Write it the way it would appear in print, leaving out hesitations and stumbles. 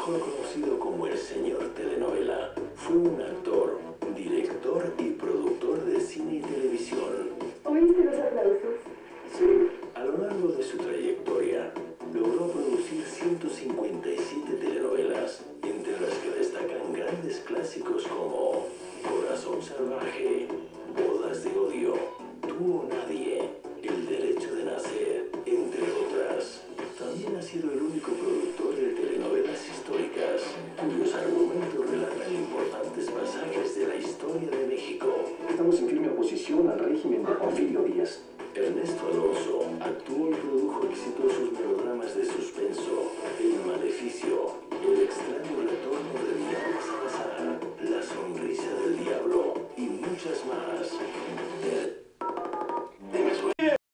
mejor conocido como el señor telenovela, fue un actor, director y productor de cine y televisión. ¿Oíste los aplausos? Sí, a lo largo de su trayectoria, logró producir 157 telenovelas, entre las que destacan grandes clásicos como Corazón Salvaje, Bodas de Odio, Tú o Nadie, El Derecho de Nacer, entre otras. También ha sido el único productor de telenovelas históricas, cuyos argumentos relatan importantes pasajes de la historia de México. Estamos en firme oposición al régimen de Porfirio Díaz. Ernesto Alonso actuó y produjo exitosos melodramas de suspenso, El Maleficio,